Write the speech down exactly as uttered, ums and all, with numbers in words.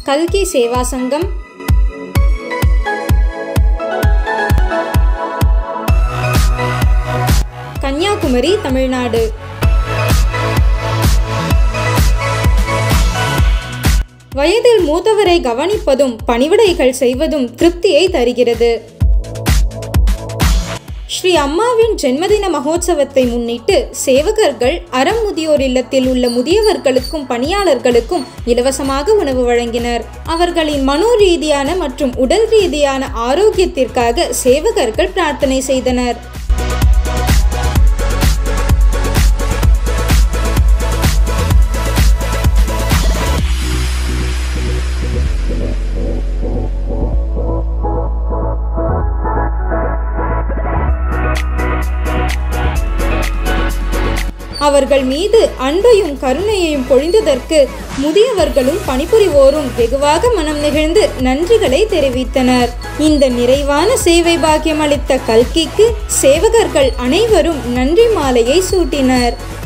கல்கி சேவா சங்கம், கன்னியாகுமரி, தமிழ்நாடு. வயதில் மூத்தவரை கவனிப்பதும் பணிவிடைகள் செய்வதும் திருப்தியை தருகிறது. ஸ்ரீ அம்மாவின் ஜென்மதின மகோத்சவத்தை முன்னிட்டு சேவகர்கள் அறம் முதியோர் இல்லத்தில் உள்ள முதியவர்களுக்கும் பணியாளர்களுக்கும் இலவசமாக உணவு வழங்கினர். அவர்களின் மனோ ரீதியான மற்றும் உடல் ரீதியான ஆரோக்கியத்திற்காக சேவகர்கள் பிரார்த்தனை செய்தனர். அவர்கள் மீது அன்பையும் கருணையையும் பொழிந்ததற்கு முதியவர்களும் பணிபுரிவோரும் வெகுவாக மனம் நெகிழ்ந்து நன்றிகளை தெரிவித்தனர். இந்த நிறைவான சேவை பாக்கியம் அளித்த கல்கிக்கு சேவகர்கள் அனைவரும் நன்றி மாலையை சூட்டினர்.